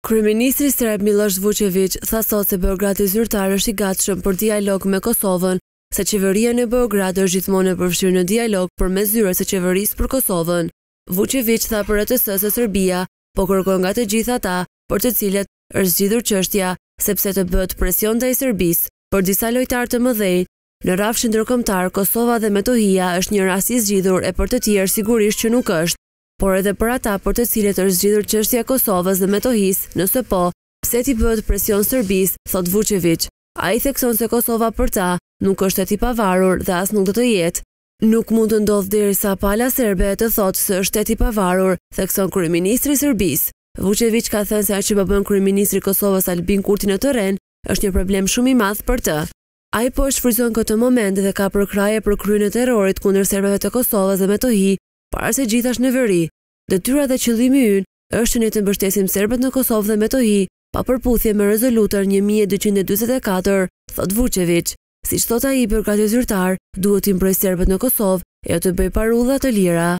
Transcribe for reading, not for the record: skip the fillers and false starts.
Kryeministri serb Miloš Vučević tha sot se Beogradi zyrtar është i gatshëm për dialog me Kosovën, se qeveria në Beograd është gjithmonë e përfshirë në dialog përmes zyrës së qeverisë për Kosovën. Vučević tha për ETS se Serbia po kërkon nga të gjithë ata për të cilët është zgjidhur çështja, sepse të bëhet presion ndaj Serbisë për disa lojtarë të mëdhenj në rrafshin ndërkombëtar. Kosova dhe Metohia është një rast i zgjidhur e për të tjerë sigurisht që nuk është, por edhe për ata për të cilët është zgjidhur çështja e Kosovës dhe Metohisë, nëse po, pse t'i bëhet presion Serbisë, thot Vučević. Ai thekson se Kosova për ta nuk është shtet i pavarur dhe as nuk do të jetë. Nuk mund të ndodhë derisa pala serbe të thotë se është shtet i pavarur, thekson kryeministri i Serbisë. Vučević ka thënë se ajo që bën kryeministri i Kosovës Albin Kurti në terren është një problem shumë i madh për të. Ai po e shfrytëzon këtë moment dhe ka përkraje për kryen e terrorit kundër serbëve të Kosovës dhe Metohi, para se gjithashtu në veri. Detyra dhe qëllimi ynë është që ne të mbështesim serbët në Kosovë dhe Metohi, pa përputhje me rezolutën 1244, thot Vučević. Siç thot ai, Beogradi zyrtar duhet të mbrojë serbët në Kosovë e jo të bëjë parulla të lira.